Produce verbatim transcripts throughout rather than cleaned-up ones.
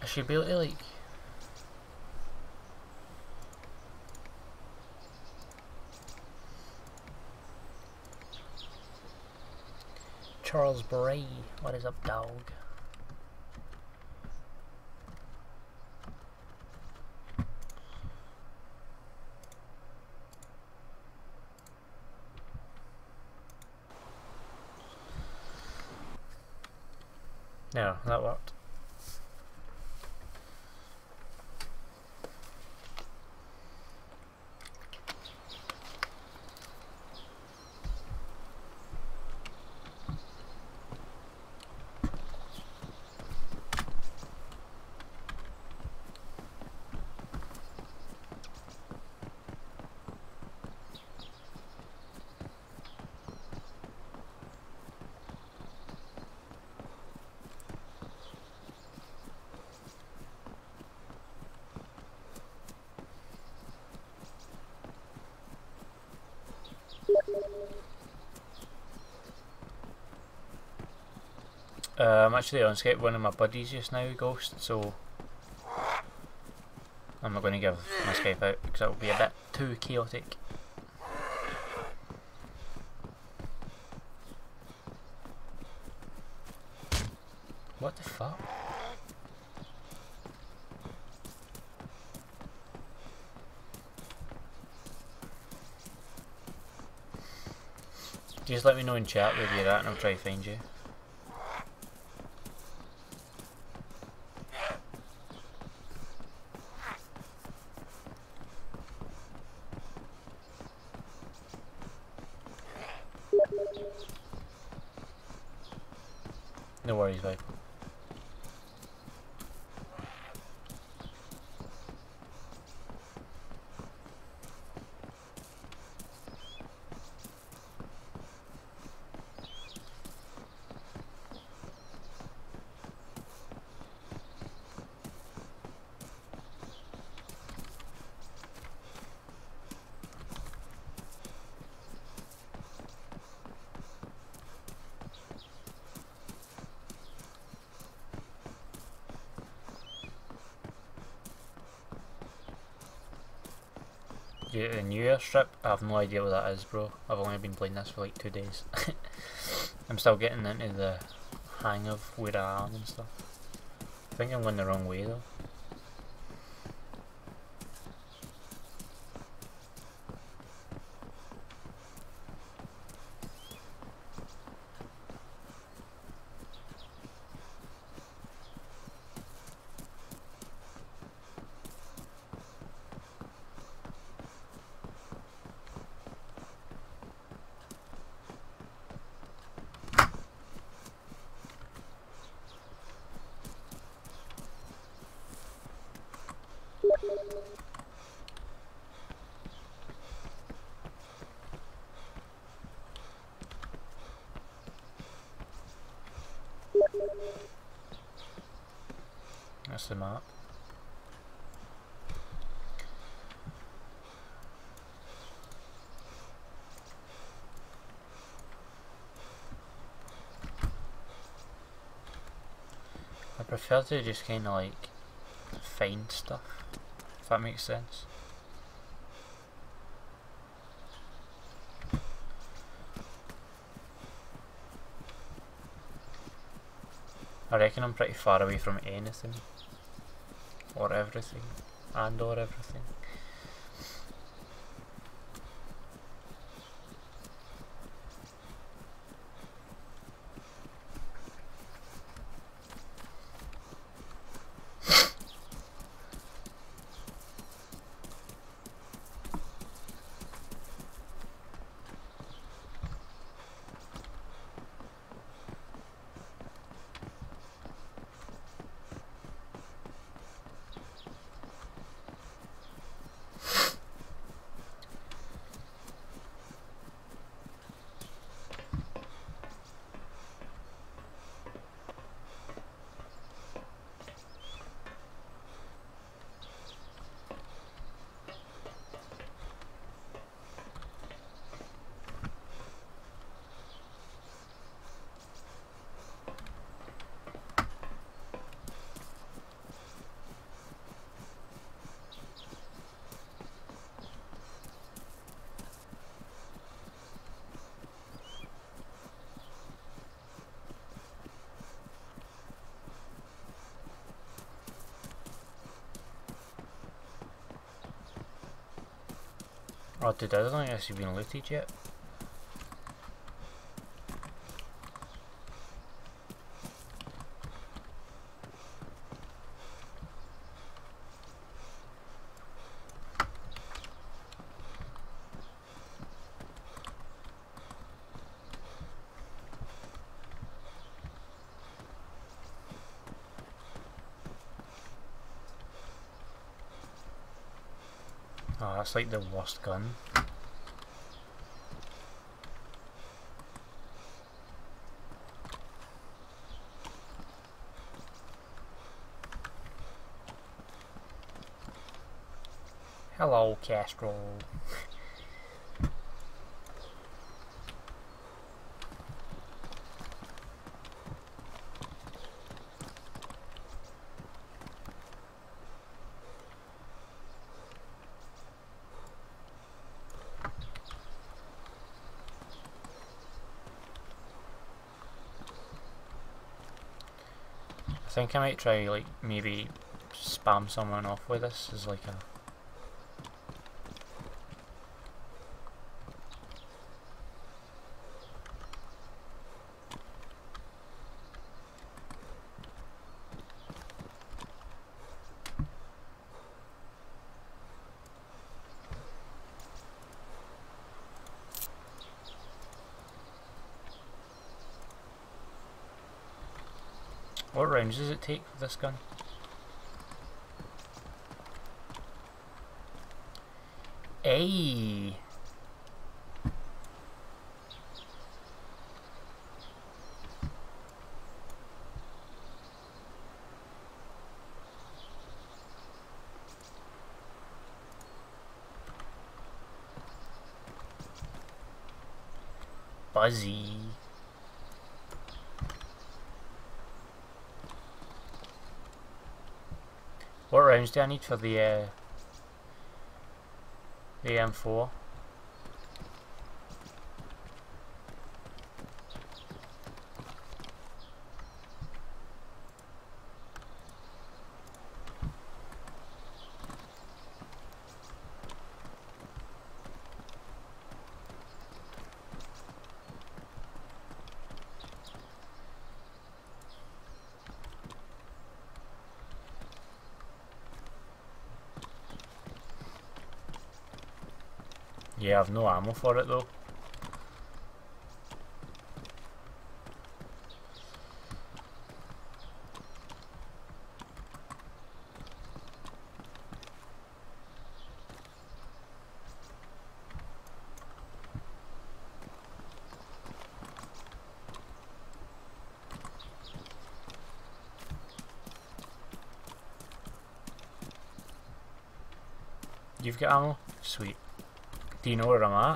I should be able to like... Charles Bray, what is up, dog? No, that worked. Uh, I'm actually on Skype with one of my buddies just now, Ghost, so I'm not going to give my Skype out because it will be a bit too chaotic. What the fuck? Just let me know in chat where you're at and I'll try to find you. No worries, babe. Yeah, the New Year strip, I have no idea what that is, bro. I've only been playing this for like two days. I'm still getting into the hang of where I am and stuff. I think I'm going the wrong way though. That's the map. I prefer to just kind of like find stuff, if that makes sense. I reckon I'm pretty far away from anything, or everything, and or everything. Oh, dude, I don't think this has been looted yet. Oh, that's like the worst gun. Hello, Castro. I think I might try, like, maybe spam someone off with this as like a... What rounds does it take with this gun? Ayy! Buzzy. What rounds do I need for the uh, the M four? Yeah, I've no ammo for it though. You've got ammo? Sweet. Do you know where I'm at?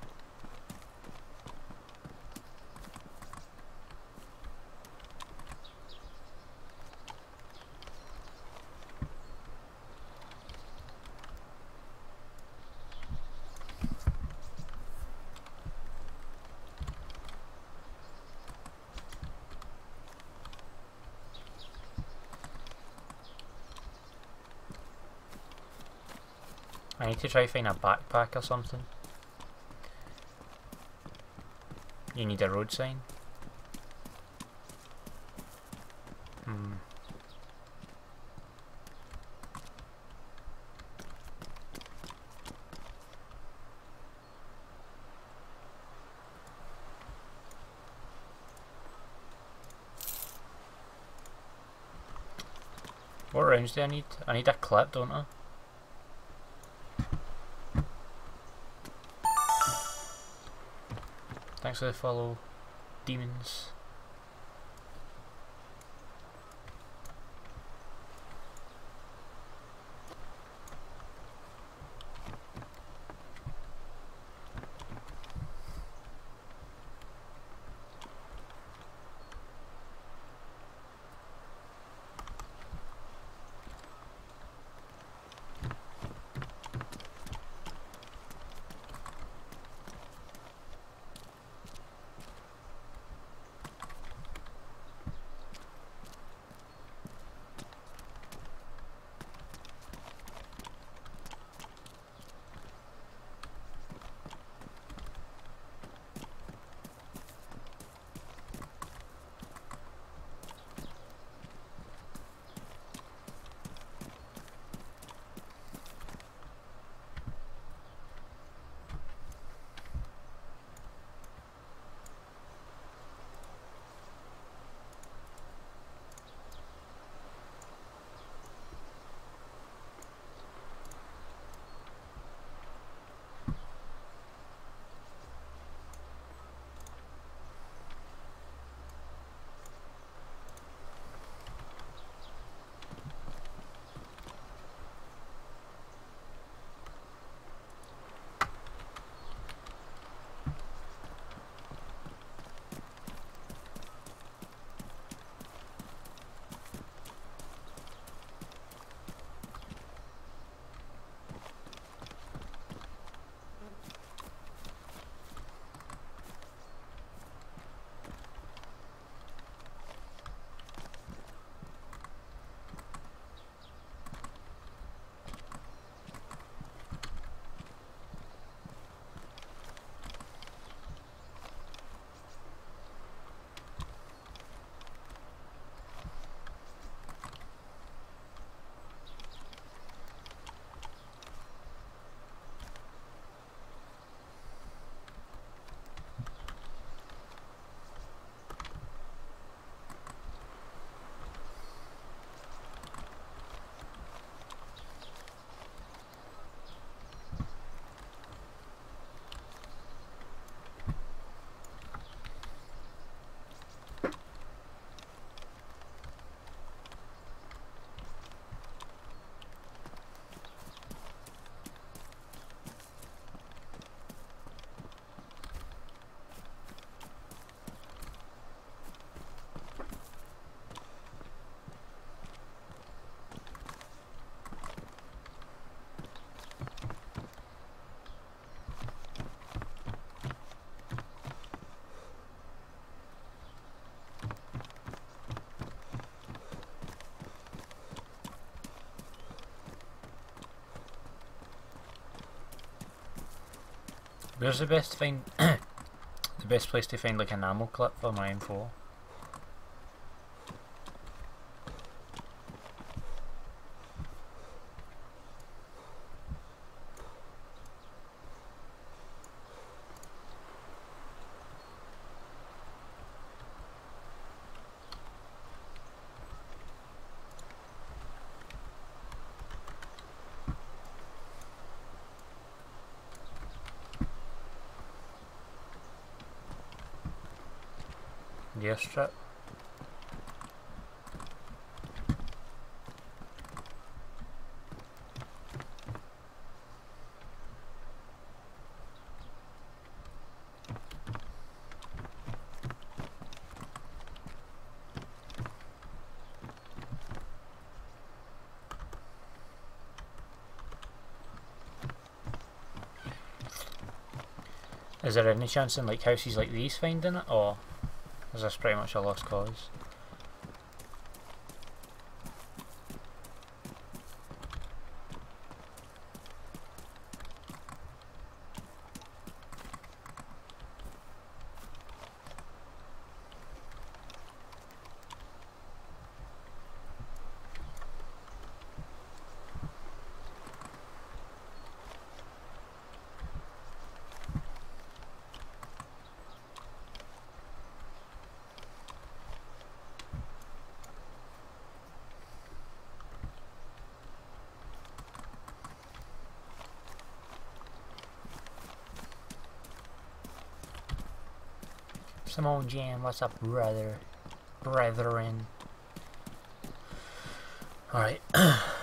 I need to try find a backpack or something. You need a road sign? Hmm. What rounds do I need? I need a clip, don't I? Thanks for the follow, demons. Where's the best to find the best place to find like an ammo clip for my M four? The airstrip. Is there any chance in like houses like these finding it, or is this pretty much a lost cause? Simone Jam, what's up, brother? Brethren. Alright.